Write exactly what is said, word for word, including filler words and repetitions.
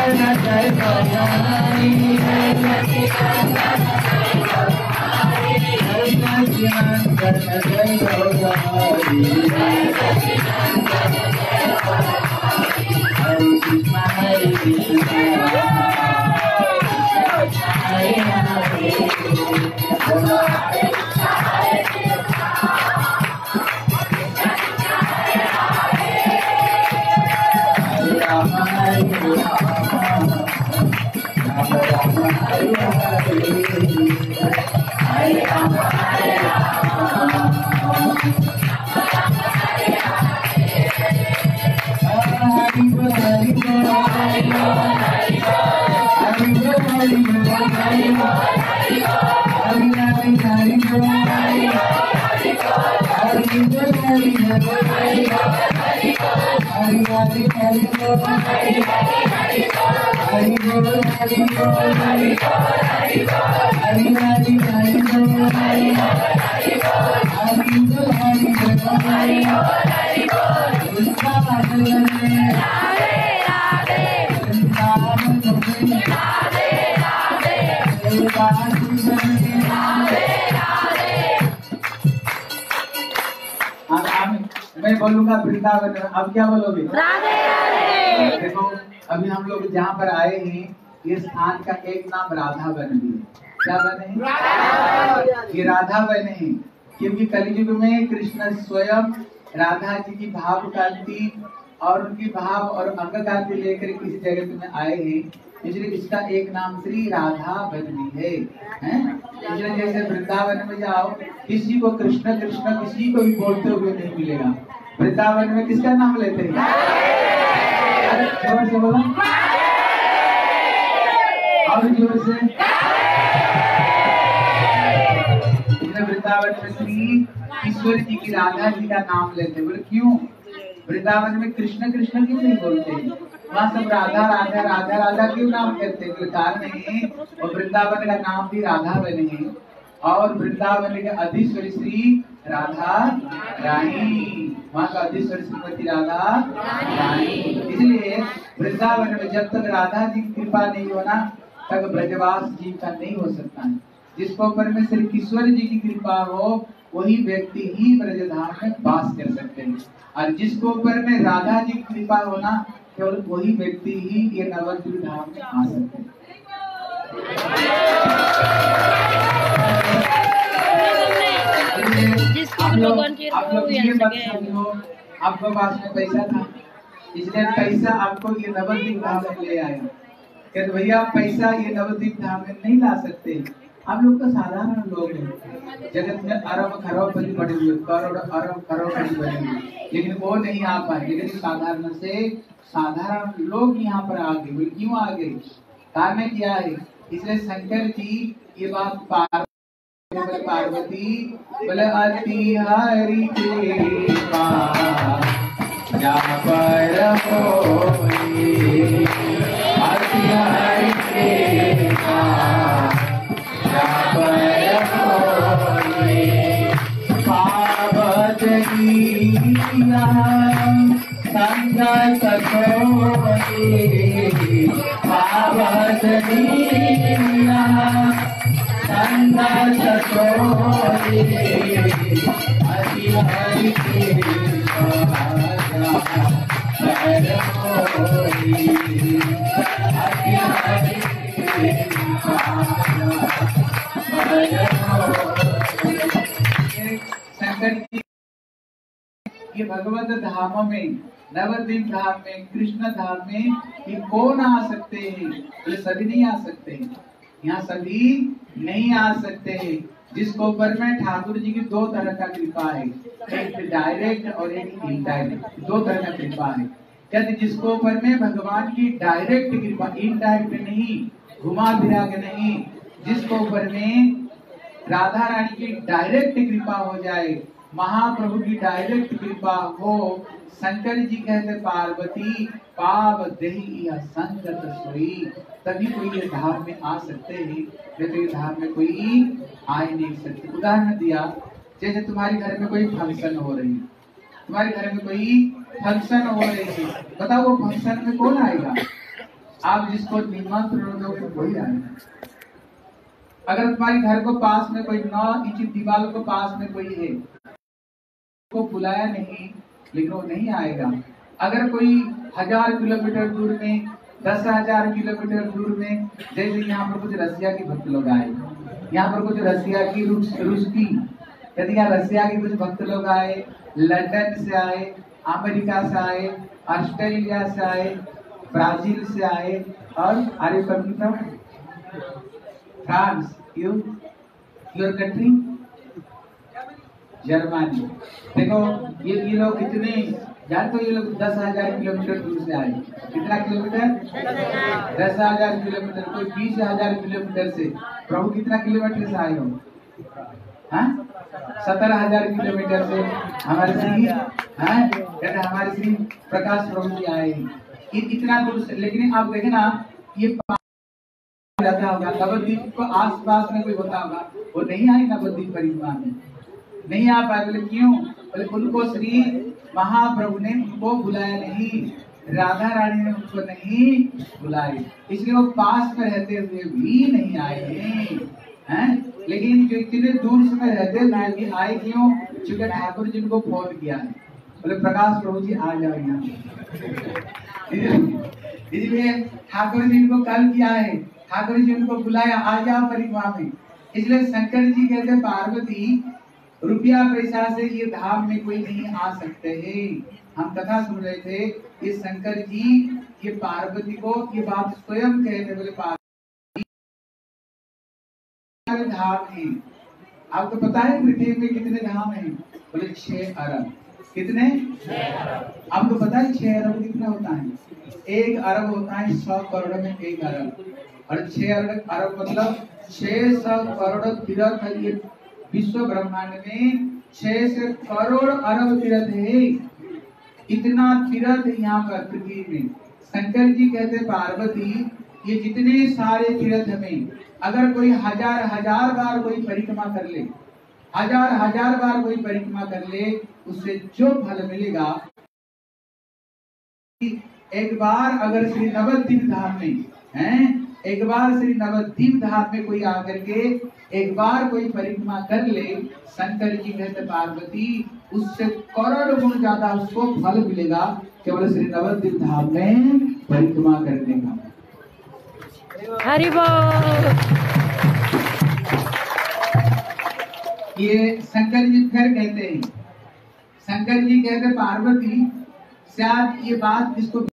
मैं बोलूंगा वृंदावन। अब क्या बोलोगे? राधे राधे। देखो अभी हम लोग जहाँ पर आए हैं ये स्थान का एक नाम राधा वन भी है। क्या वन है? ये राधा वन है क्योंकि कलयुग में कृष्ण स्वयं राधा जी की भाव कांति और उनकी भाव और अंग कांति लेकर इस जगत में आए हैं, इसलिए इसका एक नाम श्री राधा वन भी है, हैं? इसलिए जैसे वृंदावन में जाओ किसी को कृष्ण कृष्ण किसी को भी बोलते हुए नहीं मिलेगा। वृंदावन में किसका नाम लेते हैं? जोर से बोलो और जोर से। वृंदावन में श्री ईश्वर जी की राधा जी का नाम लेते, बोले क्यों? वृंदावन में कृष्ण कृष्ण क्यों नहीं बोलते? वहाँ सब राधा राधा राधा राधा क्यों नाम करते? कारण है और वृंदावन का नाम भी राधा वन है और वृंदावन के अधीश्वरी श्री राधा रानी, वहाँ का अधीश्वरी श्रीमती राधा रानी। इसलिए वृंदावन में जब तक राधा जी की कृपा नहीं होना तक ब्रजवास जी का नहीं हो सकता है। जिसको ऊपर में श्री किशोर जी की कृपा हो वही व्यक्ति ही ब्रजधाम में वास कर सकते हैं, और जिसको ऊपर में राधा जी की कृपा होना केवल वही व्यक्ति ही ये नवद्वीप धाम में आ सकते हैं। आप लोग आप लोग ये मत समझो आपके पास में पैसा था इसलिए पैसा आपको ये नवद्वीप धाम में ले आया। कहते भैया पैसा ये नवद्वीप धाम में नहीं ला सकते। आप लोग तो साधारण लोग हैं, जगत में अरब खरबपति बने हुए, करोड़ अरब खरबपति बने हुए, लेकिन वो नहीं आ पाए। लेकिन साधारण से साधारण लोग यहाँ पर आ गए। क्यों आ गए? कारण क्या है? इसलिए शंकर जी ये बात पार्वती पार्वती बोले अति हरि कृपा जा पर होई, अति हरि कृपा जा पर होई, पावत गिया संगत सोई, पावत गिया संगत सोई, अति हरि कृपा पर होई, अति हरि कृपा शंकर जी ये भगवत धाम में नवद्वीप धाम में कृष्ण धाम में ये कौन आ सकते हैं? ये सभी नहीं आ सकते हैं, यहाँ सभी नहीं आ सकते हैं। जिसको ऊपर में ठाकुर जी की दो तरह का कृपा है, एक डायरेक्ट और एक इनडायरेक्ट, दो तरह का कृपा है। कहते जिसको ऊपर में भगवान की डायरेक्ट कृपा, इनडायरेक्ट नहीं, घुमा फिरा के नहीं, जिसको ऊपर में राधा रानी की डायरेक्ट कृपा हो जाए, महाप्रभु की डायरेक्ट कृपा हो, शंकर जी कहते पार्वती पाव देहि संगत सोई, तभी कोई ये धाम में आ सकते हैं, नहीं तो ये धाम में कोई आ ही नहीं सकते। उदाहरण दिया, जैसे तुम्हारे घर में कोई फंक्शन हो रही है, तुम्हारे घर में कोई फंक्शन हो रही है, बताओ वो फंक्शन में कौन आएगा? आप जिसको निमंत्रण दोगे वही आएगा। अगर तुम्हारे घर को पास में कोई नौ इंच दीवार को पास में कोई है, को बुलाया नहीं लेकिन वो नहीं आएगा। अगर कोई हजार किलोमीटर दूर में, दस हजार किलोमीटर दूर में, जैसे यहाँ पर कुछ रसिया के भक्त लोग आए, यहाँ पर कुछ रसिया की रूस रूस की यदि यहाँ रसिया के कुछ भक्त लोग आए, लंदन से आए, अमेरिका से आए, ऑस्ट्रेलिया से आए, ब्राजील से आए, और are you coming from France, you your country Germany. देखो ये ये लोग कितने जान, तो ये लोग दस हजार किलोमीटर दूर से आए। कितना किलोमीटर? दस हजार किलोमीटर। कोई बीस हजार किलोमीटर से। प्रभु कितना किलोमीटर से आए हो? हाँ, सत्रह हजार किलोमीटर से हमारे श्री हाँ कहते हमारे श्री प्रकाश प्रभु जी आए। ये इतना दूर से, लेकिन आप देखे ना, ये जाता होगा नवद्वीप को आस पास में कोई होता होगा, वो नहीं आए नवद्वीप परिक्रमा में, नहीं आ पाए। बोले क्यों? बोले उनको श्री महाप्रभु ने उनको बुलाया नहीं, राधा रानी ने उनको नहीं बुलाए, इसलिए वो पास में रहते हुए भी नहीं आए हैं। लेकिन जो इतने दूर से रहते हुए आए क्यों? क्योंकि ठाकुर जी को फोन किया है, बोले प्रकाश प्रभु जी आ जाओ यहाँ। इसलिए ठाकुर जी को कल किया है, ठाकुर जी उनको बुलाया, आ जाओ परिक्रमा में। इसलिए शंकर जी कहते पार्वती रुपया पैसा से ये धाम में कोई नहीं आ सकते हैं। हम कथा सुन रहे थे, ये शंकर जी ये पार्वती को ये बात स्वयं कहते, बोले पार्वती धाम है। आपको पता है पृथ्वी में कितने धाम हैं? बोले छह अरब। कितने? आपको पता है छह अरब कितना होता है? एक अरब होता है सौ करोड़ में एक अरब, और छह अरब अरब मतलब छह सौ करोड़ तीर्थ है। ये विश्व ब्रह्मांड में छह सौ करोड़ अरब तीर्थ है। इतना तीर्थ यहाँ पर पृथ्वी में। शंकर जी कहते पार्वती ये जितने सारे तीर्थ में अगर कोई हजार हजार बार कोई परिक्रमा कर ले, हजार हजार बार कोई परिक्रमा कर ले, उससे जो फल मिलेगा, एक बार अगर श्री नवद्वीप धाम में हैं, एक बार श्री नवद्वीप धाम में कोई आकर के एक बार कोई परिक्रमा कर ले, शंकर जी कहते पार्वती उससे करोड़ गुण ज्यादा उसको फल मिलेगा केवल श्री नवद्वीप धाम में परिक्रमा करने का। हरि बोल। ये शंकर जी फिर कहते हैं, शंकर जी कहते पार्वती शायद ये बात इसको